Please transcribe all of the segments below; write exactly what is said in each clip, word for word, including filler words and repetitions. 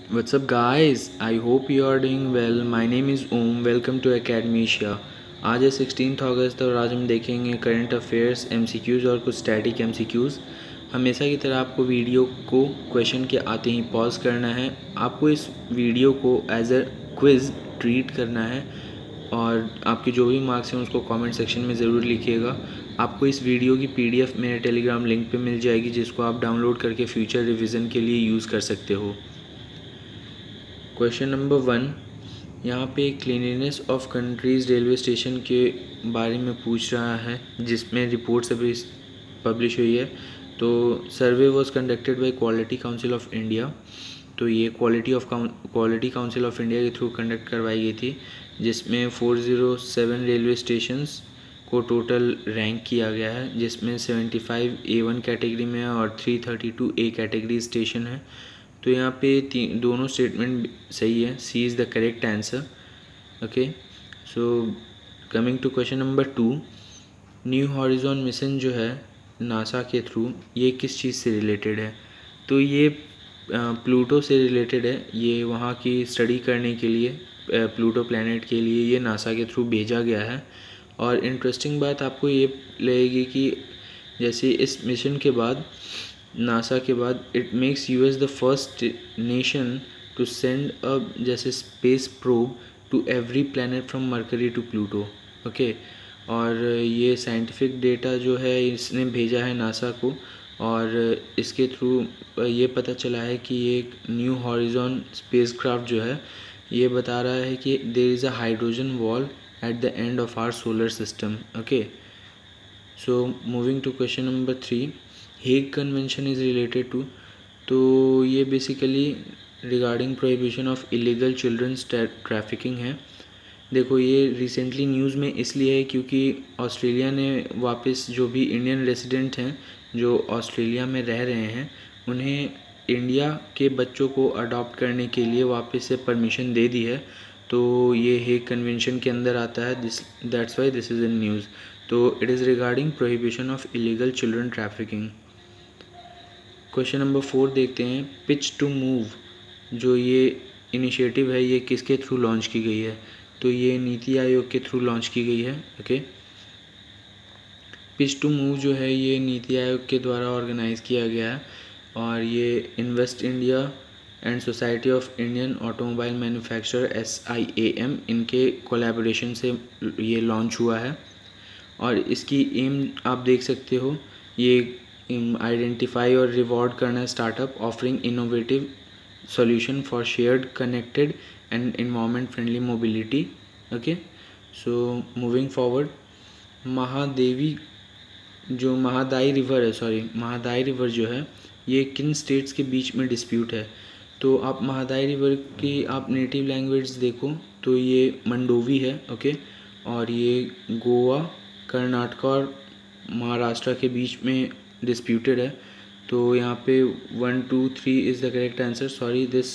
What's up guys? I hope you are doing well. My name is Om. Welcome to Academia. आज है sixteen अगस्त और आज हम देखेंगे करंट अफेयर्स, एमसीक्यूज़ और कुछ स्टैटिक एमसीक्यूज़। हमेशा की तरह आपको वीडियो को क्वेश्चन के आते ही पॉज करना है। आपको इस वीडियो को एज अ क्विज़ ट्रीट करना है और आपके जो भी मार्क्स हैं उसको कमेंट सेक्शन में ज़रूर लिखिएगा। आपको इस वीडियो की पीडीएफ मेरे टेलीग्राम लिंक पे मिल जाएगी, जिसको आप डाउनलोड करके फ्यूचर रिवीजन के लिए यूज़ कर सकते हो। क्वेश्चन नंबर वन, यहाँ पे cleanliness of countries railway station के बारे में पूछ रहा है, जिसमें रिपोर्ट अभी पब्लिश हुई है। तो survey was conducted by Quality Council of India. तो ये quality of Quality Council of India के थ्रू कंडक्ट करवाई गई थी, जिसमें four zero seven railway stations को टोटल रैंक किया गया है, जिसमें seventy five A one category में है और three thirty two A category station है। तो यहाँ पे तीन दोनों स्टेटमेंट सही है। C is the correct answer. Okay, so coming to question number two, new horizon mission जो है नासा के थ्रू, ये किस चीज़ से रिलेटेड है? तो ये प्लूटो से रिलेटेड है। ये वहाँ की स्टडी करने के लिए, प्लूटो प्लैनेट के लिए ये नासा के थ्रू भेजा गया है। और इंटरेस्टिंग बात आपको ये लगेगी कि जैसे इस मिशन के बाद, नासा के बाद, it makes US the first nation to send a जैसे space probe to every planet from Mercury to Pluto. Okay, और ये साइंटिफिक डेटा जो है इसने भेजा है नासा को, और इसके थ्रू ये पता चला है कि ये न्यू हॉरिजॉन स्पेसक्राफ्ट जो है ये बता रहा है कि there is a hydrogen wall at the end of our solar system. Okay, so moving to question number three, Hague convention is related to. तो ये basically regarding prohibition of illegal childrens trafficking है। देखो, ये recently news में इसलिए है क्योंकि Australia ने वापस जो भी इंडियन रेजिडेंट हैं जो ऑस्ट्रेलिया में रह रहे हैं, उन्हें इंडिया के बच्चों को अडॉप्ट करने के लिए वापस से परमिशन दे दी है। तो ये हेग कन्वेंशन के अंदर आता है, this that's why this is in news. तो it is regarding prohibition of illegal children trafficking. Question number four देखते हैं, पिच टू मूव जो ये इनिशिएटिव है ये किसके थ्रू लॉन्च की गई है? तो ये नीति आयोग के थ्रू लॉन्च की गई है। ओके, पिच टू मूव जो है ये नीति आयोग के द्वारा ऑर्गेनाइज़ किया गया है, और ये Invest India and Society of Indian Automobile Manufacturer S I A M इनके कोलैबोरेशन से ये लॉन्च हुआ है। और इसकी एम आप देख सकते हो, ये आइडेंटिफाई और रिवॉर्ड करना startup offering innovative solution for shared connected and environment friendly mobility. Okay, so moving forward, Mahadevi जो महादाई रिवर है सॉरी महादाई रिवर जो है ये किन स्टेट्स के बीच में डिस्प्यूट है? तो आप महादाई रिवर की आप नेटिव लैंग्वेज देखो तो ये मंडोवी है। ओके, और ये गोवा, कर्नाटक और महाराष्ट्र के बीच में डिस्प्यूटेड है। तो यहाँ पे one two three is the correct answer. Sorry, this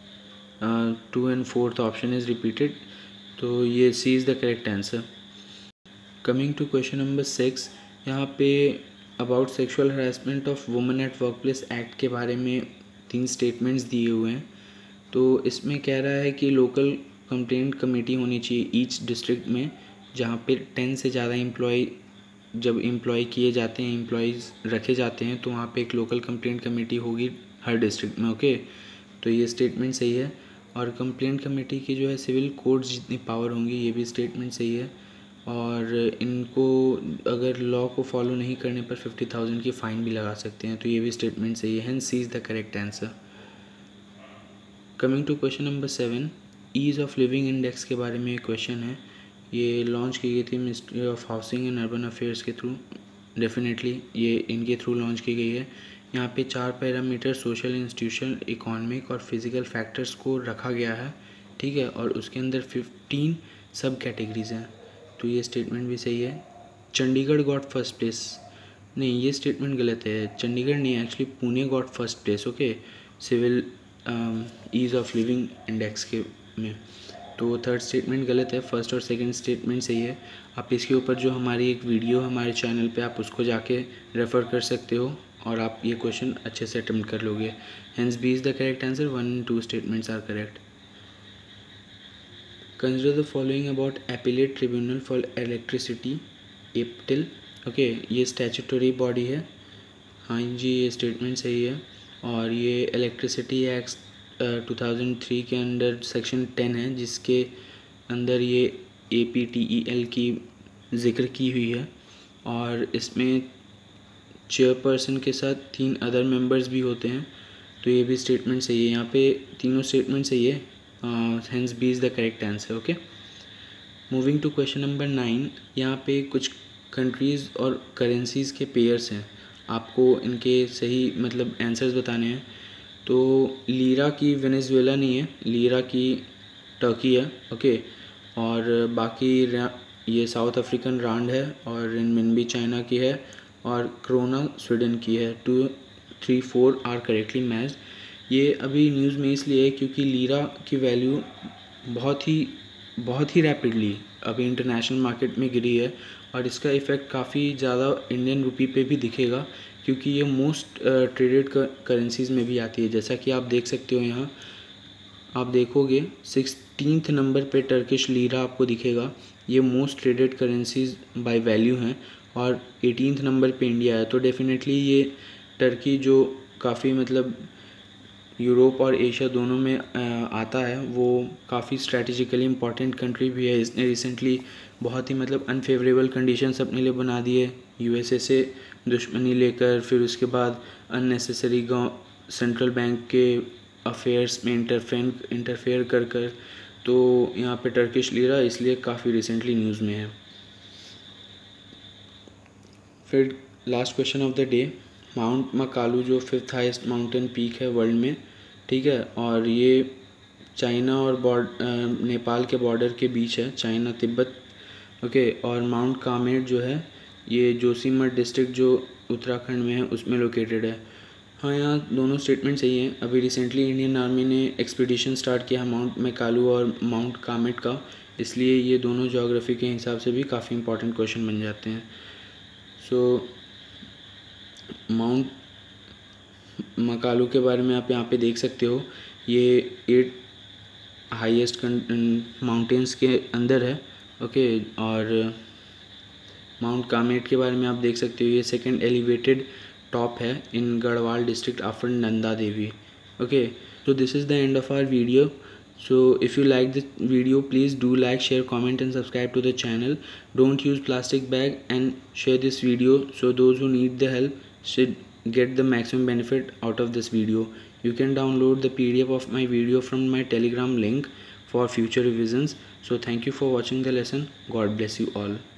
two and fourth option is repeated. तो ये C is the correct answer. Coming to question number six, यहाँ पे about sexual harassment of women at work place act के बारे में तीन statements दिए हुए हैं। तो इसमें कह रहा है कि लोकल कंप्लेंट कमेटी होनी चाहिए ईच डिस्ट्रिक्ट में, जहाँ पे टेन से ज़्यादा एम्प्लॉय जब एम्प्लॉय किए जाते हैं, एम्प्लॉयज़ रखे जाते हैं, तो वहाँ पे एक लोकल कंप्लेंट कमेटी होगी हर डिस्ट्रिक्ट में। ओके, तो ये स्टेटमेंट सही है। और कंप्लेंट कमेटी की जो है सिविल कोर्ट्स जितनी पावर होंगी, ये भी स्टेटमेंट सही है। और इनको अगर लॉ को फॉलो नहीं करने पर फिफ्टी थाउजेंड की फ़ाइन भी लगा सकते हैं। तो ये भी स्टेटमेंट सही है। Hence C is the correct answer. Coming to question number seven, ease of living index के बारे में एक क्वेश्चन है। ये लॉन्च की गई थी ministry of housing and urban affairs के थ्रू। डेफिनेटली ये इनके थ्रू लॉन्च की गई है। यहाँ पे चार पैरामीटर सोशल, इंस्टीट्यूशनल, इकोनॉमिक और फिजिकल फैक्टर्स को रखा गया है, ठीक है, और उसके अंदर फिफ्टीन सब कैटेगरीज हैं। तो ये स्टेटमेंट भी सही है। चंडीगढ़ गॉट फर्स्ट प्लेस, नहीं ये स्टेटमेंट गलत है। चंडीगढ़ नहीं, actually Pune got first place. Okay, civil ease of living index के में। तो थर्ड स्टेटमेंट गलत है, फर्स्ट और सेकंड स्टेटमेंट सही है। आप इसके ऊपर जो हमारी एक वीडियो हमारे चैनल पे आप उसको जाके रेफ़र कर सकते हो, और आप ये क्वेश्चन अच्छे से अटेम्प्ट कर लोगे। Hence B is the correct answer, one and two statements are correct. Consider the following about appellate tribunal for electricity APTEL. Okay, ये स्टैट्यूटरी बॉडी है। हाँ जी, ये स्टेटमेंट सही है। और ये electricity act two thousand three के अंडर सेक्शन टेन है, जिसके अंदर ये A P T E L की जिक्र की हुई है। और इसमें चेयरपर्सन के साथ तीन अदर मेंबर्स भी होते हैं। तो ये भी स्टेटमेंट सही है। यहाँ पे तीनों स्टेटमेंट सही है। Hence B is the correct answer. Okay, moving to question number nine. यहाँ पे कुछ कंट्रीज़ और करेंसीज़ के पेयर्स हैं, आपको इनके सही मतलब आंसर्स बताने हैं। तो लीरा की वेनेजुएला नहीं है, लीरा की टर्की है। ओके, और बाकी ये साउथ अफ्रीकन रांड है, और रिनमिनबी चाइना की है, और क्रोना स्वीडन की है। Two three four are correctly matched. ये अभी न्यूज़ में इसलिए है क्योंकि लीरा की वैल्यू बहुत ही बहुत ही रैपिडली अभी इंटरनेशनल मार्केट में गिरी है, और इसका इफ़ेक्ट काफ़ी ज़्यादा इंडियन रुपी पे भी दिखेगा, क्योंकि ये मोस्ट ट्रेडेड करेंसीज़ में भी आती है। जैसा कि आप देख सकते हो, यहाँ आप देखोगे सिक्सटीन्थ नंबर पे टर्किश लीरा आपको दिखेगा। ये most traded currencies by value हैं, और एटीन्थ नंबर पे इंडिया है। तो डेफिनेटली ये टर्की जो काफ़ी मतलब यूरोप और एशिया दोनों में आता है, वो काफ़ी स्ट्रैटेजिकली इम्पॉर्टेंट कंट्री भी है। इसने रिसेंटली बहुत ही मतलब अनफेवरेबल कंडीशंस अपने लिए बना दिए, यूएसए से दुश्मनी लेकर, फिर उसके बाद अननेसेसरी गाँव सेंट्रल बैंक के अफेयर्स में इंटरफेयर इंटरफेयर कर कर तो यहाँ पे टर्किश लीरा इसलिए काफ़ी रिसेंटली न्यूज़ में है। फिर last question of the day. Mount Makalu जो फिफ्थ हाईएस्ट माउंटेन पीक है वर्ल्ड में, ठीक है, और ये चाइना और बॉर्ड नेपाल के बॉर्डर के बीच है, चाइना तिब्बत। ओके, और माउंट कामेट जो है ये जोशीमठ डिस्ट्रिक्ट जो उत्तराखंड में है उसमें लोकेटेड है। हाँ, यहाँ दोनों स्टेटमेंट सही हैं। अभी रिसेंटली इंडियन आर्मी ने एक्सपीडिशन स्टार्ट किया माउंट मैकालू और माउंट कामेट का, इसलिए ये दोनों ज्योग्राफी के हिसाब से भी काफ़ी इंपॉर्टेंट क्वेश्चन बन जाते हैं। सो माउंट मैकालू के बारे में आप यहाँ पे देख सकते हो, ये एट हाईएस्ट माउंटेन्स के अंदर है। ओके, और माउंट कामेट के बारे में आप देख सकते हो, ये सेकंड एलिवेटेड टॉप है in Garhwal district after Nanda Devi. Okay, so this is the end of our video. So if you like this video, please do like, share, comment and subscribe to the channel. Don't use plastic bag and share this video so those who need the help should get the maximum benefit out of this video. You can download the P D F of my video from my Telegram link for future revisions. So thank you for watching the lesson. God bless you all.